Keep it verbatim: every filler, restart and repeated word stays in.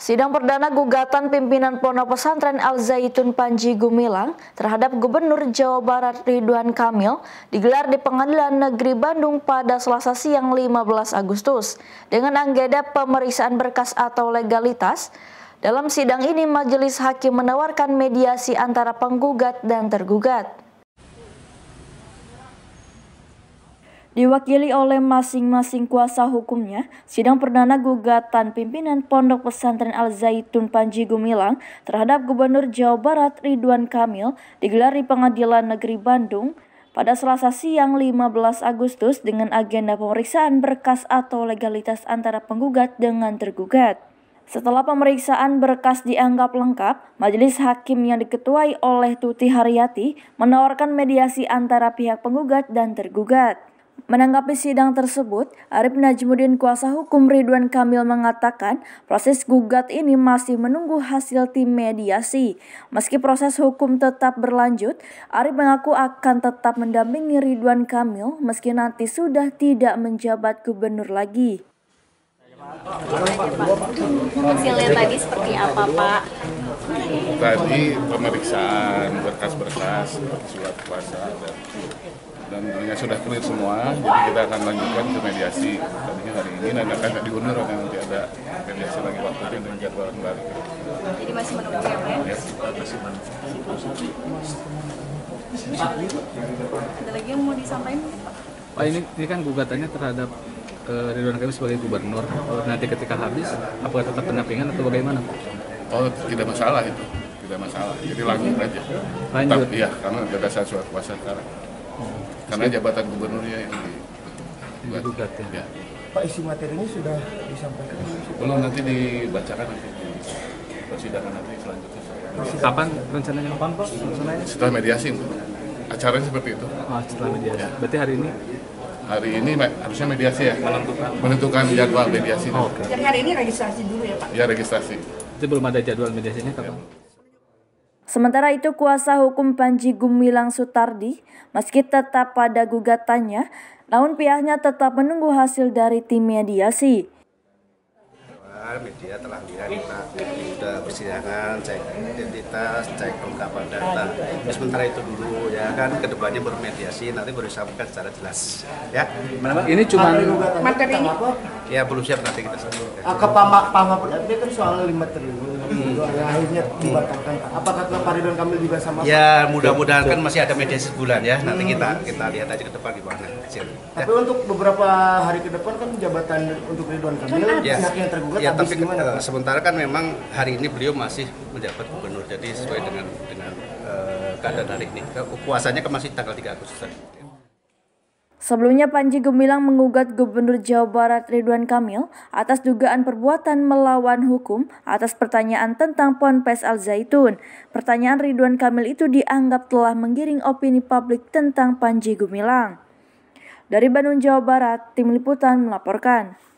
Sidang perdana gugatan pimpinan Pondok Pesantren Al Zaitun Panji Gumilang terhadap Gubernur Jawa Barat Ridwan Kamil digelar di Pengadilan Negeri Bandung pada Selasa siang lima belas Agustus dengan agenda pemeriksaan berkas atau legalitas. Dalam sidang ini, majelis hakim menawarkan mediasi antara penggugat dan tergugat. Diwakili oleh masing-masing kuasa hukumnya, sidang perdana gugatan pimpinan Pondok Pesantren Al Zaitun Panji Gumilang terhadap Gubernur Jawa Barat Ridwan Kamil digelar di Pengadilan Negeri Bandung pada Selasa siang lima belas Agustus dengan agenda pemeriksaan berkas atau legalitas antara penggugat dengan tergugat. Setelah pemeriksaan berkas dianggap lengkap, majelis hakim yang diketuai oleh Tuti Haryati menawarkan mediasi antara pihak penggugat dan tergugat. Menanggapi sidang tersebut, Arif Najmuddin kuasa hukum Ridwan Kamil mengatakan proses gugat ini masih menunggu hasil tim mediasi. Meski proses hukum tetap berlanjut, Arif mengaku akan tetap mendampingi Ridwan Kamil meski nanti sudah tidak menjabat gubernur lagi. Hasilnya tadi seperti apa, Pak? Tadi pemeriksaan berkas-berkas surat kuasa dan dan tentunya sudah clear semua, jadi kita akan lanjutkan ke mediasi. Tadinya hari ini dan akan diundur akan nanti ada mediasi lagi waktunya dan jadwal kembali. Jadi masih menunggu ya, Pak? Ya, masih menunggu. Ada lagi yang mau disampaikan, Pak? Pak, ini, ini kan gugatannya terhadap uh, Ridwan Kamil sebagai gubernur. Nanti ketika habis, apakah tetap pendampingan atau bagaimana, Pak? Oh, tidak masalah itu, tidak masalah. Jadi lanjut aja. Lanjut. Iya, karena beda saat surat kuasa sekarang. Karena jabatan gubernurnya yang digugat ya. Ya. Pak, isi materinya sudah disampaikan? Belum, nanti dibacakan nanti di persidangan nanti selanjutnya. Kapan rencananya? Kapan, Pak? Rencananya? Setelah mediasi, acaranya seperti itu. Oh, setelah mediasi. Ya. Berarti hari ini? Hari ini harusnya mediasi ya, menentukan, menentukan jadwal mediasi. Oh, okay. Jadi hari ini registrasi dulu ya, Pak? Ya, registrasi. Itu belum ada jadwal mediasinya kapan? Ya. Sementara itu, kuasa hukum Panji Gumilang Sutardi meski tetap pada gugatannya, namun pihaknya tetap menunggu hasil dari tim mediasi. Media telah lihat kita sudah persidangan, cek identitas, cek kelengkapan data. Sementara itu dulu ya kan, kedepannya bermediasi nanti baru disampaikan secara jelas. Ya. Ini cuma materi ini apa? Ya belum siap nanti kita sampaikan. Ke Pak Mahfud M D kan soal lima triliun yang akhirnya dibatalkan. Apakah Pak Ridwan Kamil juga sama? Ya mudah-mudahan kan masih ada mediasi sebulan ya. Nanti kita kita lihat aja ke depan gimana hasil. Tapi ya, untuk beberapa hari ke depan kan jabatan untuk Ridwan Kamil ya, pihak yang tergugat ya, habis tapi gimana? Sementara kan memang hari ini beliau masih menjabat gubernur, jadi sesuai dengan dengan uh, keadaan hari ini. Kuasanya kan masih tanggal tiga Agustus. Sebelumnya, Panji Gumilang menggugat Gubernur Jawa Barat Ridwan Kamil atas dugaan perbuatan melawan hukum atas pertanyaan tentang Ponpes Al Zaitun. Pertanyaan Ridwan Kamil itu dianggap telah menggiring opini publik tentang Panji Gumilang. Dari Bandung, Jawa Barat, Tim Liputan melaporkan.